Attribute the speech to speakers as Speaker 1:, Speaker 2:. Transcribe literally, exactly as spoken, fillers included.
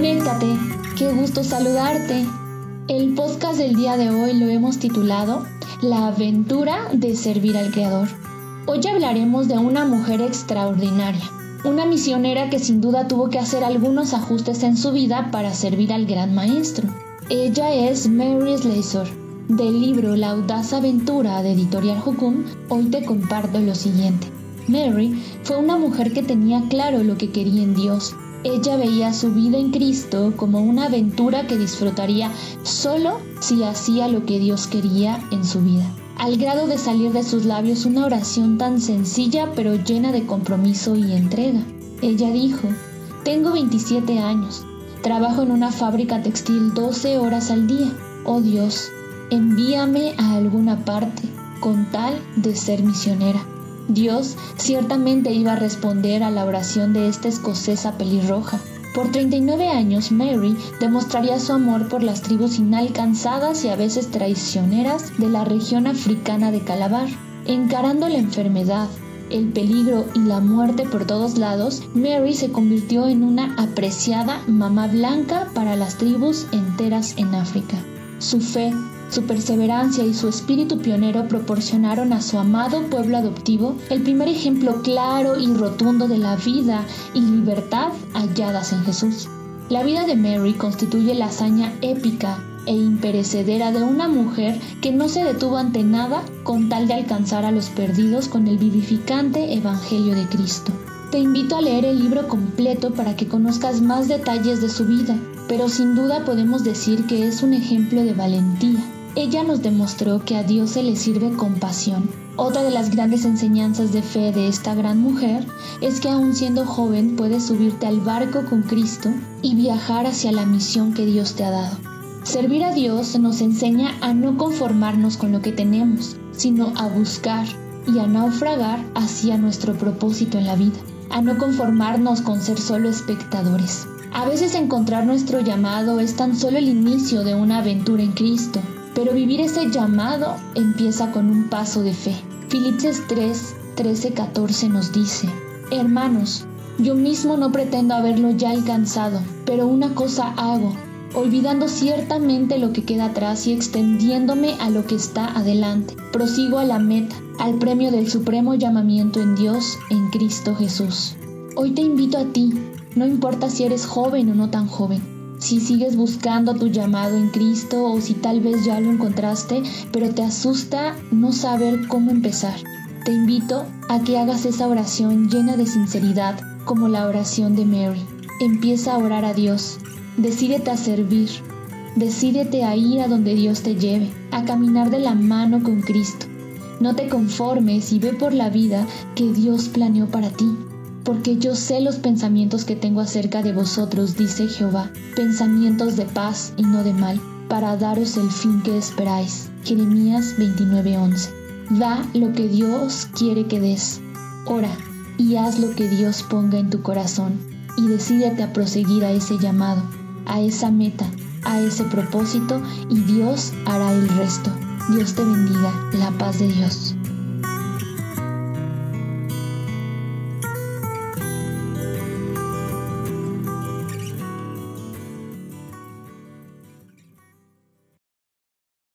Speaker 1: Conéctate, qué gusto saludarte. El podcast del día de hoy lo hemos titulado La aventura de servir al Creador. Hoy hablaremos de una mujer extraordinaria, una misionera que sin duda tuvo que hacer algunos ajustes en su vida para servir al gran maestro. Ella es Mary Slessor. Del libro La audaz aventura de Editorial Jocum, hoy te comparto lo siguiente. Mary fue una mujer que tenía claro lo que quería en Dios. Ella veía su vida en Cristo como una aventura que disfrutaría solo si hacía lo que Dios quería en su vida, al grado de salir de sus labios una oración tan sencilla pero llena de compromiso y entrega. Ella dijo: tengo veintisiete años, trabajo en una fábrica textil doce horas al día. Oh Dios, envíame a alguna parte con tal de ser misionera. Dios ciertamente iba a responder a la oración de esta escocesa pelirroja. Por treinta y nueve años, Mary demostraría su amor por las tribus inalcanzadas y a veces traicioneras de la región africana de Calabar. Encarando la enfermedad, el peligro y la muerte por todos lados, Mary se convirtió en una apreciada mamá blanca para las tribus enteras en África. Su fe, su perseverancia y su espíritu pionero proporcionaron a su amado pueblo adoptivo el primer ejemplo claro y rotundo de la vida y libertad halladas en Jesús. La vida de Mary constituye la hazaña épica e imperecedera de una mujer que no se detuvo ante nada con tal de alcanzar a los perdidos con el vivificante Evangelio de Cristo. Te invito a leer el libro completo para que conozcas más detalles de su vida, pero sin duda podemos decir que es un ejemplo de valentía. Ella nos demostró que a Dios se le sirve con pasión. Otra de las grandes enseñanzas de fe de esta gran mujer es que aún siendo joven puedes subirte al barco con Cristo y viajar hacia la misión que Dios te ha dado. Servir a Dios nos enseña a no conformarnos con lo que tenemos, sino a buscar y a naufragar hacia nuestro propósito en la vida, a no conformarnos con ser solo espectadores. A veces encontrar nuestro llamado es tan solo el inicio de una aventura en Cristo, pero vivir ese llamado empieza con un paso de fe. Filipenses tres, trece, catorce nos dice: hermanos, yo mismo no pretendo haberlo ya alcanzado, pero una cosa hago, olvidando ciertamente lo que queda atrás y extendiéndome a lo que está adelante. Prosigo a la meta, al premio del supremo llamamiento en Dios, en Cristo Jesús. Hoy te invito a ti, no importa si eres joven o no tan joven, si sigues buscando tu llamado en Cristo o si tal vez ya lo encontraste, pero te asusta no saber cómo empezar. Te invito a que hagas esa oración llena de sinceridad como la oración de Mary. Empieza a orar a Dios. Decídete a servir. Decídete a ir a donde Dios te lleve, a caminar de la mano con Cristo. No te conformes y ve por la vida que Dios planeó para ti. Porque yo sé los pensamientos que tengo acerca de vosotros, dice Jehová, pensamientos de paz y no de mal, para daros el fin que esperáis. Jeremías veintinueve, once. Da lo que Dios quiere que des. Ora y haz lo que Dios ponga en tu corazón y decídete a proseguir a ese llamado, a esa meta, a ese propósito y Dios hará el resto. Dios te bendiga. La paz de Dios.